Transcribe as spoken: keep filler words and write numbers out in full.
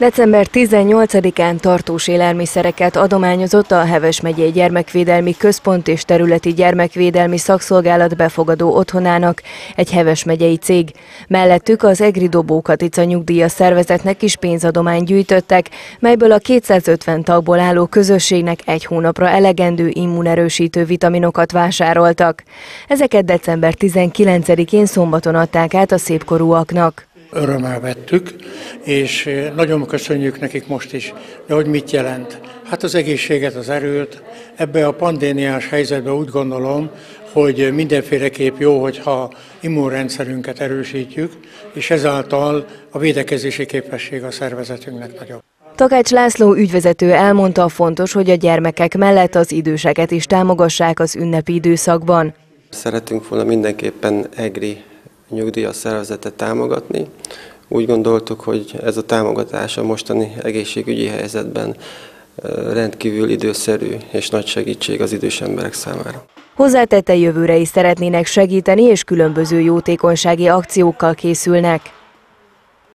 december tizennyolcadikán tartós élelmiszereket adományozott a Heves megyei Gyermekvédelmi Központ és Területi Gyermekvédelmi Szakszolgálat befogadó otthonának egy Heves megyei cég. Mellettük az EGRI Dobó Katica nyugdíjas szervezetnek is pénzadományt gyűjtöttek, melyből a kétszázötven tagból álló közösségnek egy hónapra elegendő immunerősítő vitaminokat vásároltak. Ezeket december tizenkilencedikén szombaton adták át a szépkorúaknak. Örömmel vettük, és nagyon köszönjük nekik most is. De hogy mit jelent? Hát az egészséget, az erőt. Ebbe a pandémiás helyzetben úgy gondolom, hogy mindenféleképp jó, hogyha immunrendszerünket erősítjük, és ezáltal a védekezési képesség a szervezetünknek nagyobb. Takács László ügyvezető elmondta, fontos, hogy a gyermekek mellett az időseket is támogassák az ünnepi időszakban. Szeretünk volna mindenképpen EGRI nyugdíjas szervezetet támogatni. Úgy gondoltuk, hogy ez a támogatás a mostani egészségügyi helyzetben rendkívül időszerű és nagy segítség az idős emberek számára. Hozzátette, jövőre is szeretnének segíteni, és különböző jótékonysági akciókkal készülnek.